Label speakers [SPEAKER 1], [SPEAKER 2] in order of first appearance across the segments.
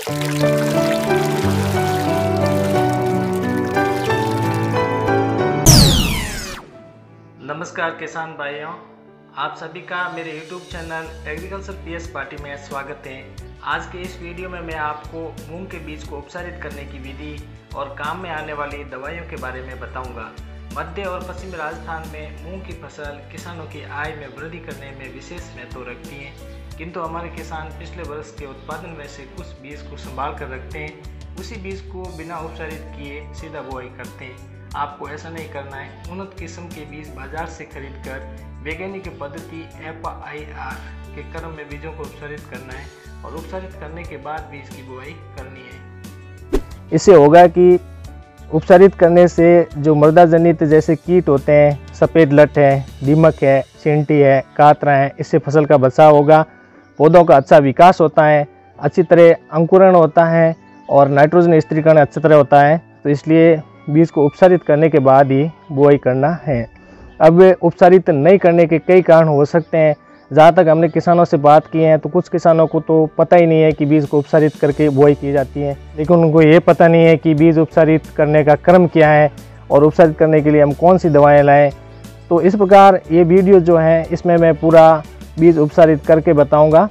[SPEAKER 1] नमस्कार किसान भाइयों, आप सभी का मेरे YouTube channel agriculture PS party में स्वागत है। आज के इस वीडियो में मैं आपको मूंग के बीज को उपचारित करने की विधि और काम में आने वाली दवाइयों के बारे में बताऊंगा। मध्य और पश्चिमी राजस्थान में मूंग की फसल किसानों की आय में वृद्धि करने में विशेष महत्व रखती है, किंतु हमारे किसान पिछले वर्ष के उत्पादन में से कुछ बीज को संभाल कर रखते हैं, उसी बीज को बिना उपचारित किए सीधा बुआई करते हैं। आपको ऐसा नहीं करना है। उन्नत किस्म के बीज बाजार से खरीदकर वैज्ञानिक पद्धति FIR के क्रम में बीजों को उपचारित करना है और उपचारित करने के बाद बीज की बुआई करनी है।
[SPEAKER 2] इससे होगा कि उपचारित करने से जो मृदा जनित जैसे कीट होते हैं, सफ़ेद लट है, दीमक है, चींटी है, कातरा है, इससे फसल का बचाव होगा, पौधों का अच्छा विकास होता है, अच्छी तरह अंकुरण होता है और नाइट्रोजन स्थिरीकरण अच्छी तरह होता है। तो इसलिए बीज को उपचारित करने के बाद ही बुआई करना है। अब उपचारित नहीं करने के कई कारण हो सकते हैं। जहाँ तक हमने किसानों से बात की है तो कुछ किसानों को तो पता ही नहीं है कि बीज को उपचारित करके बुआई की जाती है, लेकिन उनको ये पता नहीं है कि बीज उपचारित करने का क्रम क्या है और उपचारित करने के लिए हम कौन सी दवाएं लाएं। तो इस प्रकार ये वीडियो जो है इसमें मैं पूरा बीज उपचारित करके बताऊँगा।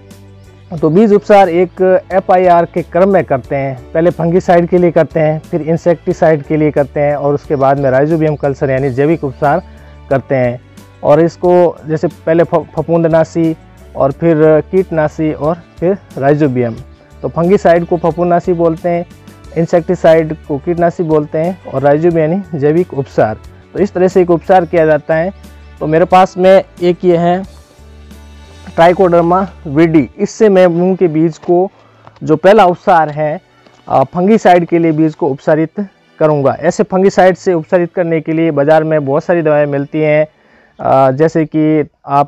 [SPEAKER 2] तो बीज उपचार एक FIR के क्रम में करते हैं। पहले फंगीसाइड के लिए करते हैं, फिर इंसेक्टिसाइड के लिए करते हैं और उसके बाद में राइजोबियम कल्चर यानी जैविक उपचार करते हैं। और इसको जैसे पहले फफूंदनाशी और फिर कीटनाशी और फिर राइजोबियम। तो फंगीसाइड को फफूंदनाशी बोलते हैं, इंसेक्टिसाइड को कीटनाशी बोलते हैं और राइजोबियम यानी जैविक उपचार। तो इस तरह से एक उपचार किया जाता है। तो मेरे पास में एक ये है ट्राइकोडर्मा विरिडी। इससे मैं मूंग के बीज को जो पहला उपचार है फंगीसाइड के लिए बीज को उपचारित करूंगा। ऐसे फंगीसाइड से उपचारित करने के लिए बाज़ार में बहुत सारी दवाएं मिलती हैं, जैसे कि आप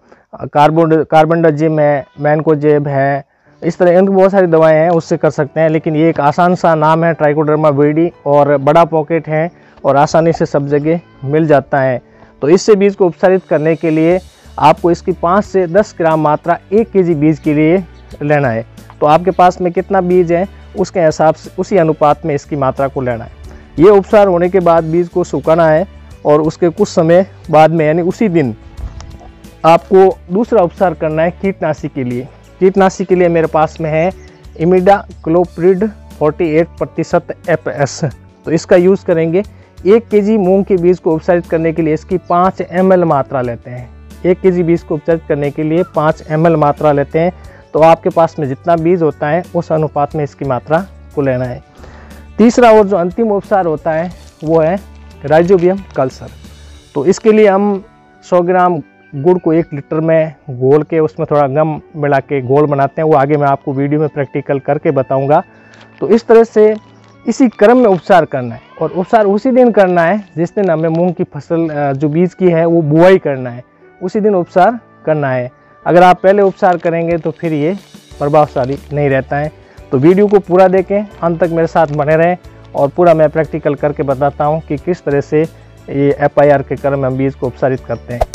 [SPEAKER 2] कार्बेंडाजिम है, मैनकोजेब है, इस तरह इनकी बहुत सारी दवाएं हैं, उससे कर सकते हैं। लेकिन ये एक आसान सा नाम है ट्राइकोडर्मा विरिडी और बड़ा पॉकेट है और आसानी से सब जगह मिल जाता है। तो इससे बीज को उपचारित करने के लिए आपको इसकी 5 से 10 ग्राम मात्रा 1 kg बीज के लिए लेना है। तो आपके पास में कितना बीज है उसके हिसाब से उसी अनुपात में इसकी मात्रा को लेना है। ये उपचार होने के बाद बीज को सुखाना है और उसके कुछ समय बाद में यानी उसी दिन आपको दूसरा उपचार करना है कीटनाशी के लिए। कीटनाशी के लिए मेरे पास में है इमिडाक्लोप्रिड 48% FS। तो इसका यूज़ करेंगे। 1 kg मूंग के बीज को उपचारित करने के लिए इसकी 5 ml मात्रा लेते हैं। 1 kg बीज को उपचारित करने के लिए 5 ml मात्रा लेते हैं। तो आपके पास में जितना बीज होता है उस अनुपात में इसकी मात्रा को लेना है। तीसरा और जो अंतिम उपचार होता है वो है राइजोबियम कल्चर। तो इसके लिए हम 100 ग्राम गुड़ को 1 लीटर में घोल के उसमें थोड़ा गम मिला के घोल बनाते हैं। वो आगे मैं आपको वीडियो में प्रैक्टिकल करके बताऊंगा। तो इस तरह से इसी क्रम में उपचार करना है और उपचार उसी दिन करना है जिस दिन हमें मूंग की फसल जो बीज की है वो बुआई करना है, उसी दिन उपचार करना है। अगर आप पहले उपचार करेंगे तो फिर ये प्रभावशाली नहीं रहता है। तो वीडियो को पूरा देखें, अंत तक मेरे साथ बने रहें और पूरा मैं प्रैक्टिकल करके बताता हूँ कि किस तरह से ये FIR के क्रम में हम बीज को उपचारित करते हैं।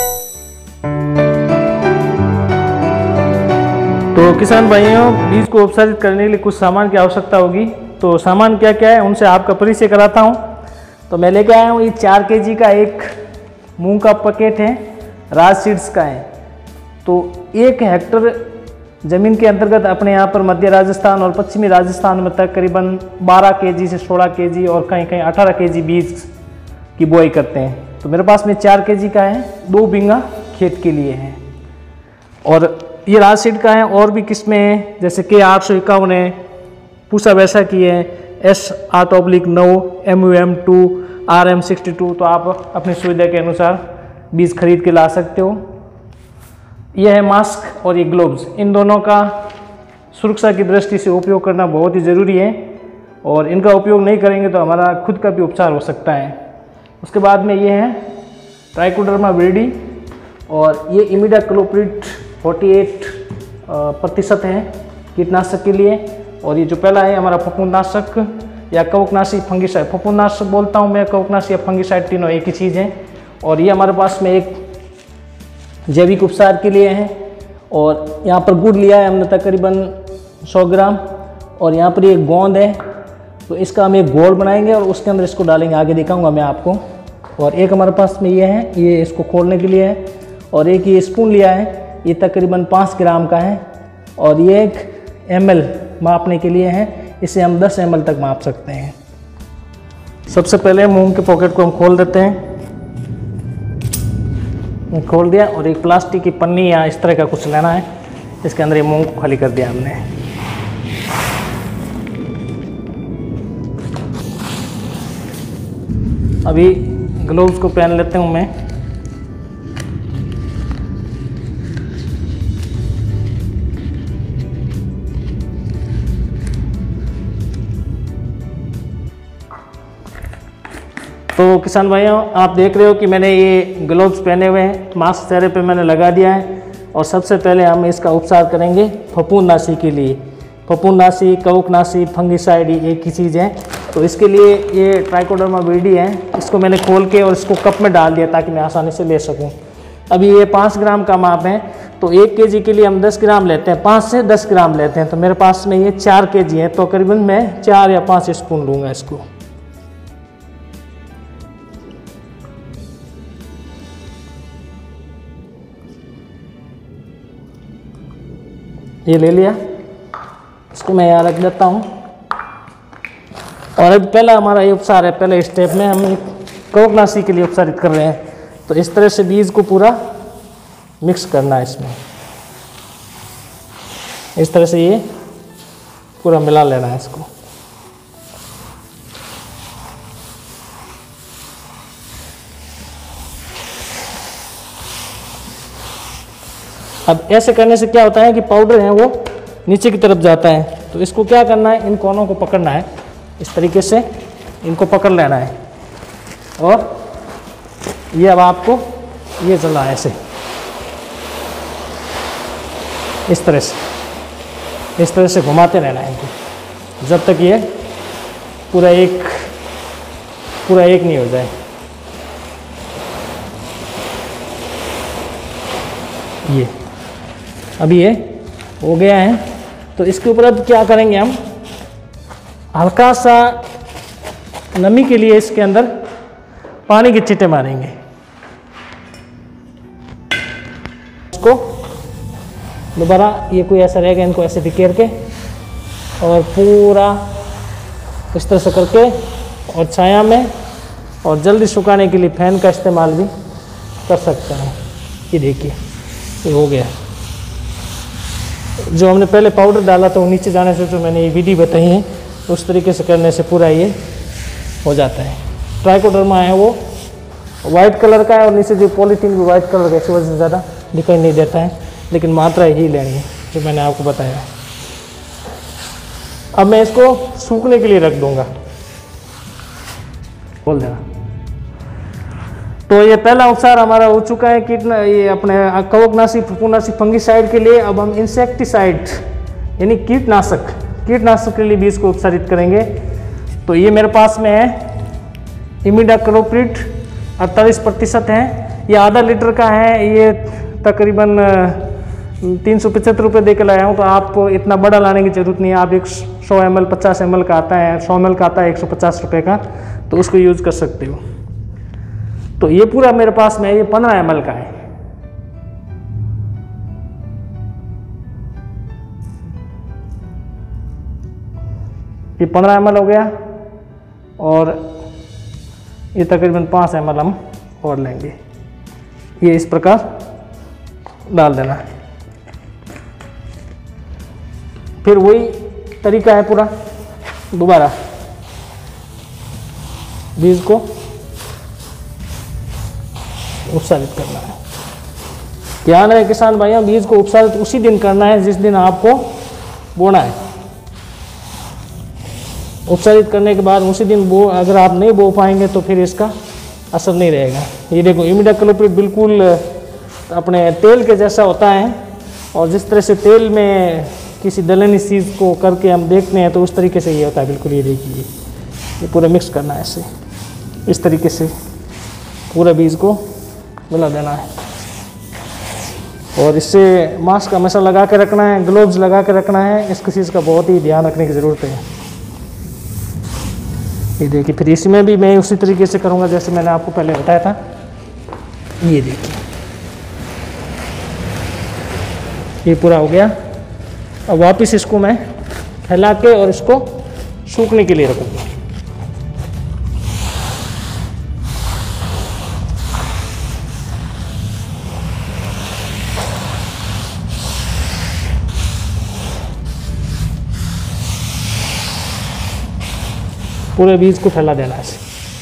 [SPEAKER 2] तो किसान भाइयों, बीज को उपचारित करने के लिए कुछ सामान की आवश्यकता होगी। तो सामान क्या क्या है उनसे आपका परिचय कराता हूँ। तो मैं लेके आया हूँ ये 4 kg का एक मूंग का पैकेट है, राज सीड्स का है। तो 1 हेक्टर ज़मीन के अंतर्गत अपने यहाँ पर मध्य राजस्थान और पश्चिमी राजस्थान में तकरीबन 12 kg से 16 kg और कहीं कहीं 18 kg बीज की बुआई करते हैं। तो मेरे पास में 4 kg का है, 2 बीघा खेत के लिए है। और ये राज सीड का है। और भी किस्में हैं जैसे कि 851 है, पूसा वैसा की है, S8/9, MUM2, RM62। तो आप अपनी सुविधा के अनुसार बीज खरीद के ला सकते हो। यह है मास्क और ये ग्लोव्स। इन दोनों का सुरक्षा की दृष्टि से उपयोग करना बहुत ही ज़रूरी है और इनका उपयोग नहीं करेंगे तो हमारा खुद का भी उपचार हो सकता है। उसके बाद में ये है ट्राइकोडर्मा विरिडी और ये इमिडाक्लोप्रिड 48% है कीटनाशक के लिए। और ये जो पहला है हमारा फफूंदनाशक या कवकनाशी फंगीसाइड, फफूंदनाशक बोलता हूँ मैं, कवकनाशी या फंगीसाइड तीनों एक ही चीज़ है। और ये हमारे पास में एक जैविक उपचार के लिए है। और यहाँ पर गुड़ लिया है हमने तकरीबन 100 ग्राम और यहाँ पर एक गोंद है, तो इसका हम एक गोल बनाएंगे और उसके अंदर इसको डालेंगे, आगे दिखाऊंगा मैं आपको। और एक हमारे पास में ये है, ये इसको खोलने के लिए है। और एक ये स्पून लिया है, ये तकरीबन 5 ग्राम का है। और ये एक ml मापने के लिए है, इसे हम 10 ml तक माप सकते हैं। सबसे पहले मूंग के पॉकेट को हम खोल देते हैं। खोल दिया और एक प्लास्टिक की पन्नी या इस तरह का कुछ लेना है, इसके अंदर ये मूंग को खाली कर दिया हमने। अभी ग्लोव्स को पहन लेते हूँ मैं। तो किसान भाइयों, आप देख रहे हो कि मैंने ये ग्लोव्स पहने हुए हैं, मास्क चेहरे पे मैंने लगा दिया है। और सबसे पहले हम इसका उपचार करेंगे फफूंदनाशी के लिए। फफूंदनाशी, कवकनाशी, फंगिसाइड एक ही चीज़ है। तो इसके लिए ये ट्राइकोडर्मा वीडी है, इसको मैंने खोल के और इसको कप में डाल दिया ताकि मैं आसानी से ले सकूं। अभी ये 5 ग्राम का माप है, तो 1 kg के लिए हम 10 ग्राम लेते हैं, 5 से 10 ग्राम लेते हैं। तो मेरे पास में ये 4 kg है, तो करीबन मैं 4 या 5 स्पून लूँगा इसको। ये ले लिया, इसको मैं यहाँ रख देता हूँ। और अब पहला हमारा ये उपचार है, पहले स्टेप में हम कवकनाशी के लिए उपचारित कर रहे हैं। तो इस तरह से बीज को पूरा मिक्स करना है इसमें, इस तरह से ये पूरा मिला लेना है इसको। अब ऐसे करने से क्या होता है कि पाउडर है वो नीचे की तरफ जाता है। तो इसको क्या करना है, इन कोनों को पकड़ना है, इस तरीके से इनको पकड़ लेना है। और ये अब आपको ये चलना है ऐसे, इस तरह से घुमाते रहना है इनको जब तक ये पूरा एक नहीं हो जाए। ये अभी ये हो गया है। तो इसके ऊपर अब क्या करेंगे, हम हल्का सा नमी के लिए इसके अंदर पानी के छींटे मारेंगे। इसको दोबारा ये कोई ऐसा रहेगा, इनको ऐसे बिखेर के और पूरा इस तरह से करके और छाया में और जल्दी सुखाने के लिए फैन का इस्तेमाल भी कर सकते हैं। ये देखिए ये हो गया। जो हमने पहले पाउडर डाला था वो नीचे जाने से जो मैंने ये विधि बताई है, उस तरीके से करने से पूरा ये हो जाता है। ट्राइकोडर्मा है वो वाइट कलर का है और नीचे जो पॉलीथीन भी वाइट कलर का, इस वजह से ज़्यादा दिखाई नहीं देता है, लेकिन मात्रा ही लेनी है जो मैंने आपको बताया। अब मैं इसको सूखने के लिए रख दूंगा, बोल देना। तो ये पहला उपचार हमारा हो चुका है ये अपने कवकनाशी, फफूंदनाशी, फंगिसाइड के लिए। अब हम इंसेक्टिसाइड यानी कीटनाशक के लिए भी इसको उपचारित करेंगे। तो ये मेरे पास में है इमिडाक्लोप्रिड 48% है, ये आधा लीटर का है। ये तकरीबन 375 रुपये दे के लाया हूँ। तो आप इतना बड़ा लाने की ज़रूरत नहीं है, आप एक 100 ml 50 ml का आता है, 100 ml का आता है 150 रुपये का, तो उसको यूज़ कर सकते हो। तो ये पूरा मेरे पास में ये 15 ml का है। ये 15 ml हो गया और ये तकरीबन 5 ml हम और लेंगे। ये इस प्रकार डाल देना है। फिर वही तरीका है पूरा, दोबारा बीज को उपचारित करना है। ध्यान रहे किसान भाइयों, बीज को उपचारित उसी दिन करना है जिस दिन आपको बोना है। उपचारित करने के बाद उसी दिन अगर आप नहीं बो पाएंगे तो फिर इसका असर नहीं रहेगा। ये देखो इमिडाक्लोप्रिड बिल्कुल अपने तेल के जैसा होता है, और जिस तरह से तेल में किसी दलहनी चीज़ को करके हम देखते हैं तो उस तरीके से ये होता है बिल्कुल। ये देखिए ये पूरा मिक्स करना है ऐसे, इस तरीके से पूरा बीज को मिला देना है। और इससे मास्क हमेशा लगा के रखना है, ग्लोव्स लगा के रखना है। इस चीज़ का बहुत ही ध्यान रखने की ज़रूरत है। ये देखिए, फिर इसमें भी मैं उसी तरीके से करूँगा जैसे मैंने आपको पहले बताया था। ये देखिए, ये पूरा हो गया। अब वापस इसको मैं फैला के और इसको सूखने के लिए रखूँगा। पूरे बीज को फैला देना है।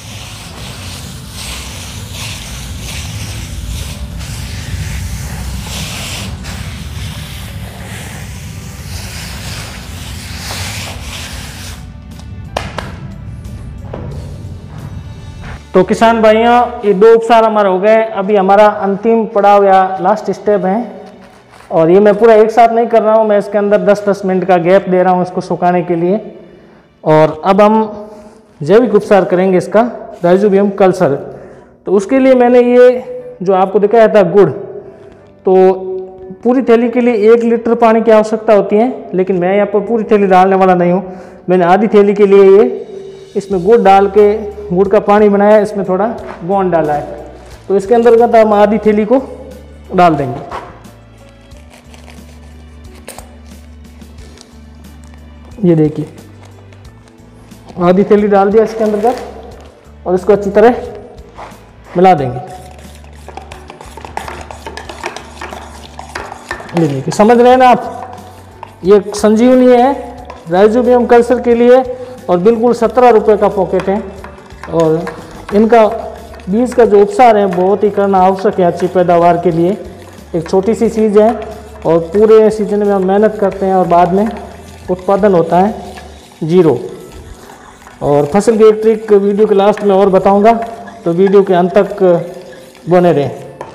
[SPEAKER 2] तो किसान भाइयों, ये 2 उपचार हमारे हो गए। अभी हमारा अंतिम पड़ाव या लास्ट स्टेप है, और ये मैं पूरा एक साथ नहीं कर रहा हूँ, मैं इसके अंदर 10-10 मिनट का गैप दे रहा हूँ इसको सुखाने के लिए। और अब हम जैविक उपचार करेंगे इसका, राइजोबियम कल्चर। तो उसके लिए मैंने ये जो आपको दिखाया था गुड़, तो पूरी थैली के लिए 1 लीटर पानी की आवश्यकता होती है, लेकिन मैं यहाँ पर पूरी थैली डालने वाला नहीं हूँ। मैंने आधी थैली के लिए ये इसमें गुड़ डाल के गुड़ का पानी बनाया, इसमें थोड़ा गोंद डाला है। तो इसके अंतर्गत हम आधी थैली को डाल देंगे। ये देखिए, आधी थैली डाल दिया इसके अंतर्गत, और इसको अच्छी तरह मिला देंगे। ये देखिए, समझ रहे हैं ना आप, ये संजीवनी है राइजोबियम कल्चर के लिए, और बिल्कुल 17 रुपये का पॉकेट है। और इनका बीज का जो उपचार है बहुत ही करना आवश्यक है अच्छी पैदावार के लिए। एक छोटी सी चीज़ है, और पूरे सीजन में हम मेहनत करते हैं और बाद में उत्पादन होता है 0। और फसल की एक ट्रिक वीडियो के लास्ट में और बताऊंगा, तो वीडियो के अंत तक बने रहें।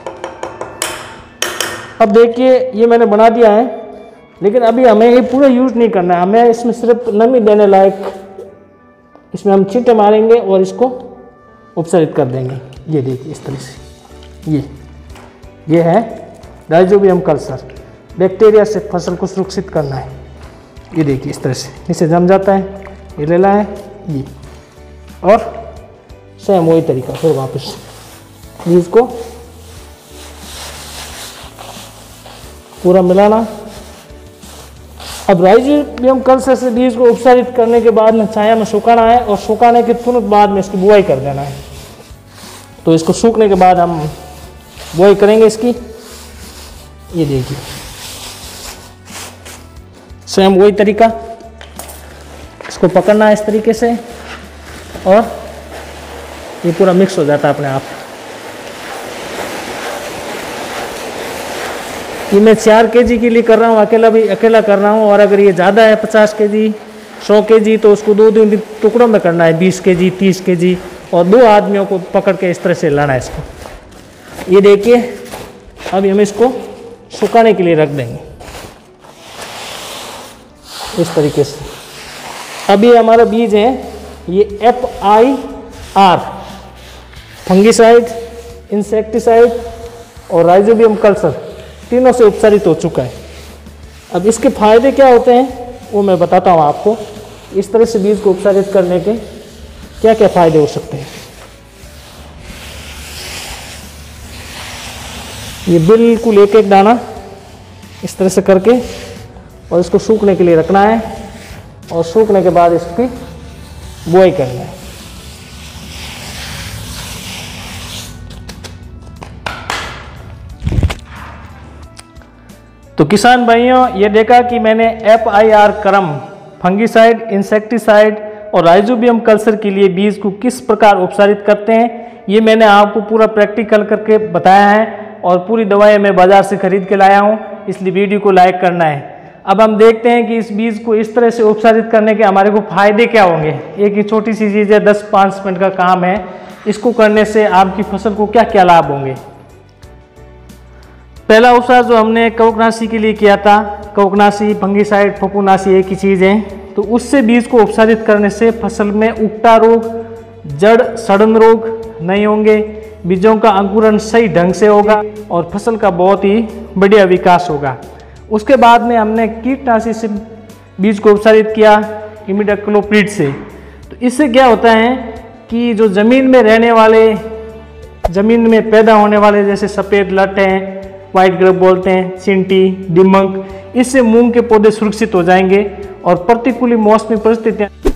[SPEAKER 2] अब देखिए, ये मैंने बना दिया है, लेकिन अभी हमें ये पूरा यूज़ नहीं करना है। हमें इसमें सिर्फ नमी देने लायक इसमें हम छींटे मारेंगे और इसको उपचारित कर देंगे। ये देखिए, इस तरह से ये है राइजोबियम कल्चर। बैक्टीरिया से फसल को सुरक्षित करना है। ये देखिए, इस तरह से नीचे जम जाता है, ये लेना है ये, और सेम वही तरीका फिर वापस बीज को पूरा मिलाना। अब राइजोबियम कल्चर से बीज को उपचारित करने के बाद में छाया में सुखाना है, और सुखाने के तुरंत बाद में इसकी बुआई कर देना है। तो इसको सूखने के बाद हम बुआई करेंगे इसकी। ये देखिए, सेम वही तरीका, इसको पकड़ना है इस तरीके से, और ये पूरा मिक्स हो जाता है अपने आप। ये मैं 4 kg के लिए कर रहा हूँ, अकेला कर रहा हूँ। और अगर ये ज़्यादा है 50 kg 100 kg, तो उसको 2 टुकड़ों में करना है, 20 kg 30 kg, और 2 आदमियों को पकड़ के इस तरह से लाना है इसको। ये देखिए, अभी हम इसको सुखाने के लिए रख देंगे इस तरीके से। अभी हमारा बीज है ये FIR, फंगिसाइड, इंसेक्टिसाइड और राइजोबियम कल्चर तीनों से उपचारित हो चुका है। अब इसके फायदे क्या होते हैं वो मैं बताता हूँ आपको। इस तरह से बीज को उपचारित करने के क्या क्या फायदे हो सकते हैं। ये बिल्कुल एक एक दाना इस तरह से करके, और इसको सूखने के लिए रखना है, और सूखने के बाद इसकी बुआई करना है। तो किसान भाइयों, ये देखा कि मैंने FIR क्रम, फंगिसाइड, इंसेक्टिसाइड और राइजोबियम कल्चर के लिए बीज को किस प्रकार उपचारित करते हैं, ये मैंने आपको पूरा प्रैक्टिकल करके बताया है। और पूरी दवाएं मैं बाज़ार से खरीद के लाया हूँ, इसलिए वीडियो को लाइक करना है। अब हम देखते हैं कि इस बीज को इस तरह से उपचारित करने के हमारे को फायदे क्या होंगे। एक ही छोटी सी चीज़ है, 10-5 मिनट का काम है। इसको करने से आपकी फसल को क्या क्या लाभ होंगे। पहला उपचार जो हमने कवकनाशी के लिए किया था, कवकनाशी, फंगिसाइड, फफूंदनाशी एक ही चीज़ है, तो उससे बीज को उपचारित करने से फसल में उगटा रोग, जड़ सड़न रोग नहीं होंगे, बीजों का अंकुरण सही ढंग से होगा और फसल का बहुत ही
[SPEAKER 3] बढ़िया विकास होगा। उसके बाद में हमने कीटनाशी से बीज को उपचारित किया इमिडाक्लोप्रिड से। तो इससे क्या होता है कि जो ज़मीन में रहने वाले, ज़मीन में पैदा होने वाले जैसे सफ़ेद लट हैं, वाइट ग्रब बोलते हैं, चिंटी, दीमक, इससे मूंग के पौधे सुरक्षित हो जाएंगे और प्रतिकूल मौसमी परिस्थितियाँ